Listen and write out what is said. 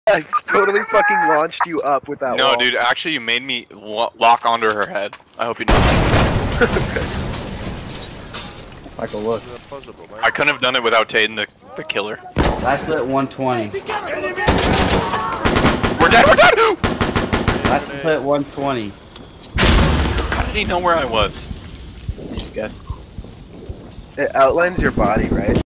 I totally fucking launched you up with that wall. No, dude, actually you made me lock onto her head. I hope you know that. Michael, look. I couldn't have done it without Taden the killer. Last lit 120. We're dead, we're dead! Last lit 120. How did he know where I was? Just guess. It outlines your body, right?